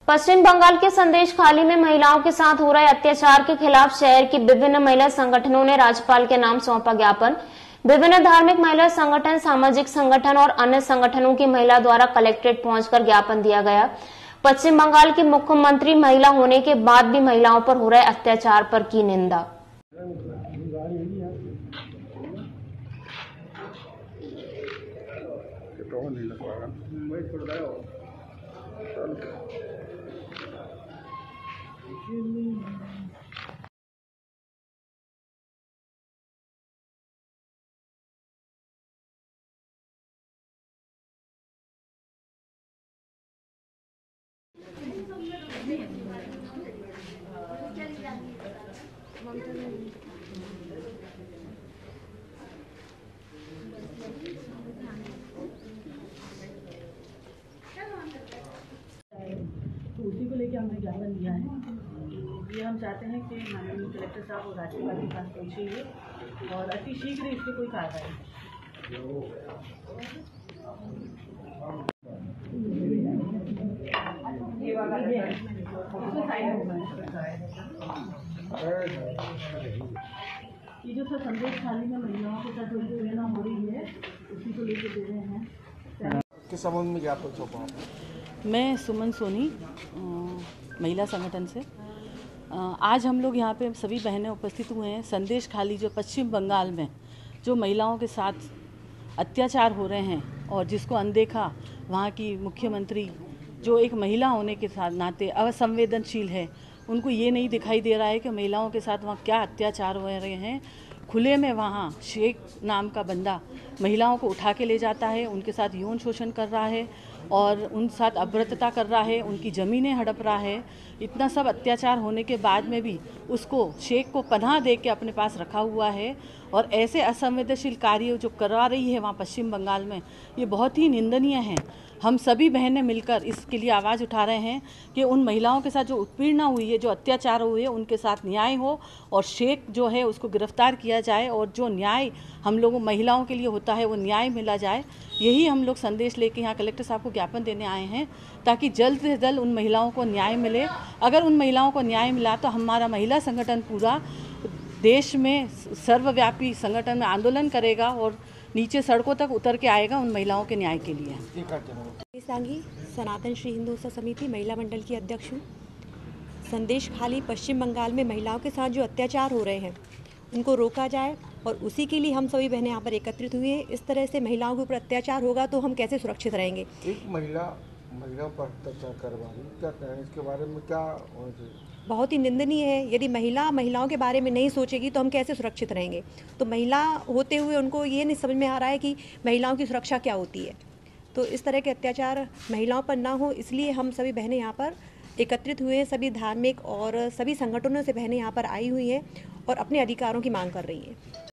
पश्चिम बंगाल के संदेशखाली में महिलाओं के साथ हो रहे अत्याचार के खिलाफ शहर की विभिन्न महिला संगठनों ने राज्यपाल के नाम सौंपा ज्ञापन। विभिन्न धार्मिक महिला संगठन, सामाजिक संगठन और अन्य संगठनों की महिला द्वारा कलेक्ट्रेट पहुंचकर ज्ञापन दिया गया। पश्चिम बंगाल की मुख्यमंत्री महिला होने के बाद भी महिलाओं पर हो रहे अत्याचार पर की निंदा। तो उसी को लेकर हमने ज्ञापन दिया है। ये हम चाहते हैं कि माननीय कलेक्टर साहब और राज्यपाल के पास पहुँचिए और अति शीघ्र इस पर कोई कार्रवाई। ये जो सर संदेशखाली में महिलाओं के साथ जो उत्पीड़न हो रही है उसी को लेकर दे रहे हैं। किस संबंध में ज्ञापन सौंपा? मैं सुमन सोनी, महिला संगठन से। आज हम लोग यहाँ पे सभी बहनें उपस्थित हुए हैं। संदेशखाली जो पश्चिम बंगाल में जो महिलाओं के साथ अत्याचार हो रहे हैं और जिसको अनदेखा वहाँ की मुख्यमंत्री जो एक महिला होने के साथ नाते असंवेदनशील है, उनको ये नहीं दिखाई दे रहा है कि महिलाओं के साथ वहाँ क्या अत्याचार हो रहे हैं। खुले में वहाँ शेख नाम का बंदा महिलाओं को उठा के ले जाता है, उनके साथ यौन शोषण कर रहा है और उन साथ अभद्रता कर रहा है, उनकी ज़मीनें हड़प रहा है। इतना सब अत्याचार होने के बाद में भी उसको शेख को पनाह दे के अपने पास रखा हुआ है और ऐसे असंवेदनशील कार्य जो करवा रही है वहाँ पश्चिम बंगाल में, ये बहुत ही निंदनीय है। हम सभी बहनें मिलकर इसके लिए आवाज़ उठा रहे हैं कि उन महिलाओं के साथ जो उत्पीड़न हुई है, जो अत्याचार हुए है, उनके साथ न्याय हो और शेख जो है उसको गिरफ्तार किया जाए और जो न्याय हम लोगों महिलाओं के लिए होता है वो न्याय मिला जाए। यही हम लोग संदेश लेके यहाँ कलेक्टर साहब को ज्ञापन देने आए हैं ताकि जल्द से जल्द उन महिलाओं को न्याय मिले। अगर उन महिलाओं को न्याय मिला तो हमारा महिला संगठन पूरा देश में सर्वव्यापी संगठन में आंदोलन करेगा और नीचे सड़कों तक उतर के आएगा उन महिलाओं के न्याय के लिए। सांगी, सनातन श्री हिंदू उत्सव समिति महिला मंडल की अध्यक्ष हूँ। संदेशखाली पश्चिम बंगाल में महिलाओं के साथ जो अत्याचार हो रहे हैं उनको रोका जाए और उसी के लिए हम सभी बहनें यहाँ पर एकत्रित हुई हैं। इस तरह से महिलाओं के ऊपर अत्याचार होगा तो हम कैसे सुरक्षित रहेंगे। एक महिला पर अत्याचार करवा रही, क्या कहें इसके बारे में? क्या बहुत ही निंदनीय है। यदि महिलाओं के बारे में नहीं सोचेगी तो हम कैसे सुरक्षित रहेंगे। तो महिला होते हुए उनको ये नहीं समझ में आ रहा है कि महिलाओं की सुरक्षा क्या होती है। तो इस तरह के अत्याचार महिलाओं पर ना हो, इसलिए हम सभी बहनें यहाँ पर एकत्रित हुए हैं। सभी धार्मिक और सभी संगठनों से बहनें यहाँ पर आई हुई हैं और अपने अधिकारों की मांग कर रही हैं।